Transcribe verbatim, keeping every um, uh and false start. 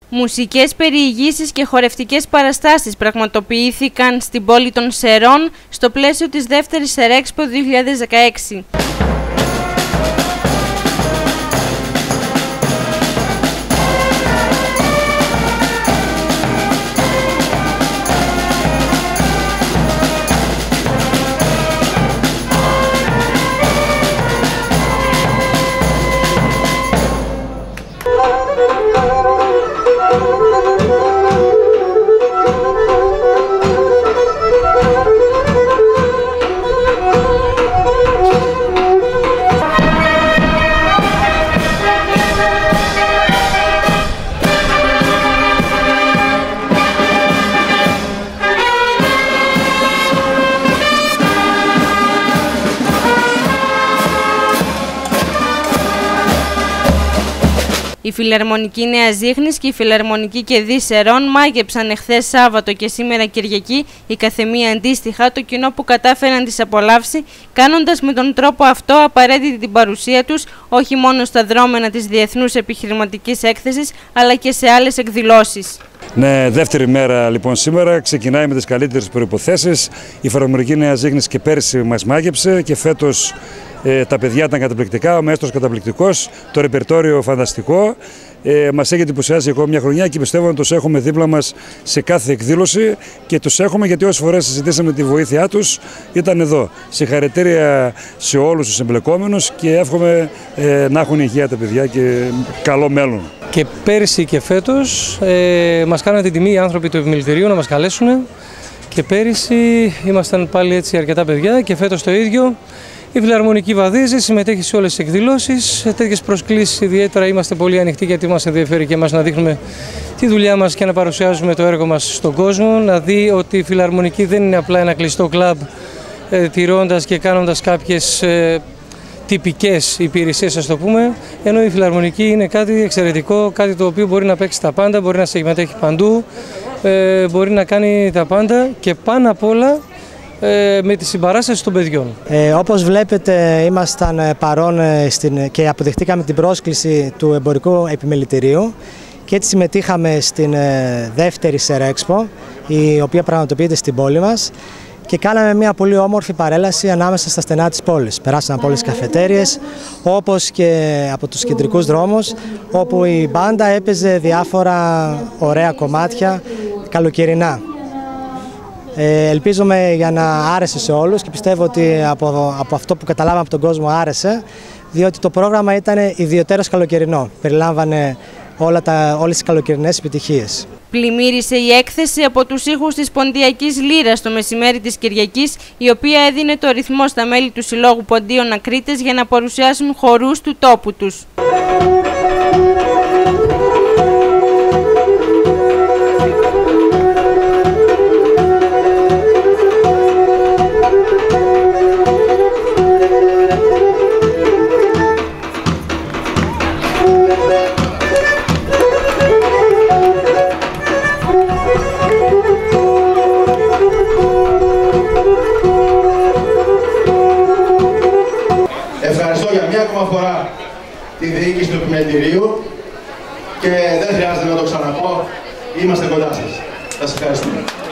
Μουσικές περιηγήσεις και χορευτικές παραστάσεις πραγματοποιήθηκαν στην πόλη των Σερών στο πλαίσιο της δεύτερης Σερέξπο δύο χιλιάδες δεκαέξι. Η Φιλαρμονική Νέα Ζήχνης και η Φιλαρμονική Κεδί Σερών μάγεψαν εχθές Σάββατο και σήμερα Κυριακή, η καθεμία αντίστοιχα, το κοινό που κατάφερε να τις απολαύσει, κάνοντας με τον τρόπο αυτό απαραίτητη την παρουσία τους όχι μόνο στα δρόμενα της Διεθνούς Επιχειρηματικής Έκθεσης, αλλά και σε άλλες εκδηλώσεις. Ναι, δεύτερη μέρα λοιπόν σήμερα, ξεκινάει με τις καλύτερες προϋποθέσεις. Η Φιλαρμονική Νέα Ζήχνης και πέρσι μας μάγεψε και φέτος ε, τα παιδιά ήταν καταπληκτικά, ο μέστρος καταπληκτικός, το ρεπερτόριο φανταστικό. Ε, μας έχει εντυπωσιάσει ακόμα μια χρονιά και πιστεύω να τους έχουμε δίπλα μας σε κάθε εκδήλωση και τους έχουμε γιατί όσες φορές συζητήσαμε τη βοήθειά τους ήταν εδώ. Συγχαρητήρια σε όλους τους εμπλεκόμενους και εύχομαι ε, να έχουν υγεία τα παιδιά και καλό μέλλον. Και πέρσι και φέτος ε, μας κάνανε την τιμή οι άνθρωποι του επιμελητηρίου να μας καλέσουν και πέρυσι ήμασταν πάλι έτσι αρκετά παιδιά και φέτος το ίδιο. Η Φιλαρμονική βαδίζει, συμμετέχει σε όλες τις εκδηλώσεις. Σε τέτοιες προσκλήσεις ιδιαίτερα είμαστε πολύ ανοιχτοί γιατί μας ενδιαφέρει και εμάς να δείχνουμε τη δουλειά μας και να παρουσιάζουμε το έργο μας στον κόσμο. Να δει ότι η Φιλαρμονική δεν είναι απλά ένα κλειστό κλαμπ ε, τηρώντας και κάνοντας κάποιες ε, τυπικές υπηρεσίες, ας το πούμε, ενώ η Φιλαρμονική είναι κάτι εξαιρετικό, κάτι το οποίο μπορεί να παίξει τα πάντα, μπορεί να συμμετέχει παντού, ε, μπορεί να κάνει τα πάντα και πάνω απ' όλα ε, με τη συμπαράσταση των παιδιών. Ε, όπως βλέπετε ήμασταν παρόν στην, και αποδεχτήκαμε την πρόσκληση του Εμπορικού Επιμελητηρίου και έτσι συμμετείχαμε στην ε, δεύτερη Σερέξπο, η οποία πραγματοποιείται στην πόλη μας. Και κάναμε μια πολύ όμορφη παρέλαση ανάμεσα στα στενά της πόλης. Περάσαμε από όλες τις καφετέριες, όπως και από τους κεντρικούς δρόμους, όπου η μπάντα έπαιζε διάφορα ωραία κομμάτια καλοκαιρινά. Ε, ελπίζουμε για να άρεσε σε όλους και πιστεύω ότι από, από αυτό που καταλάβαμε από τον κόσμο άρεσε, διότι το πρόγραμμα ήταν ιδιαιτέρως καλοκαιρινό. Περιλάμβανε όλα τα, όλες τις καλοκαιρινές επιτυχίες. Πλημμύρισε η έκθεση από τους ήχους της Ποντιακής Λύρας το μεσημέρι της Κυριακής, η οποία έδινε το ρυθμό στα μέλη του Συλλόγου Ποντίων Ακρίτες για να παρουσιάσουν χορούς του τόπου τους. Ευχαριστώ για μία ακόμα φορά τη διοίκηση του Επιμελητηρίου και δεν χρειάζεται να το ξαναπώ, είμαστε κοντά σας. Σας ευχαριστούμε.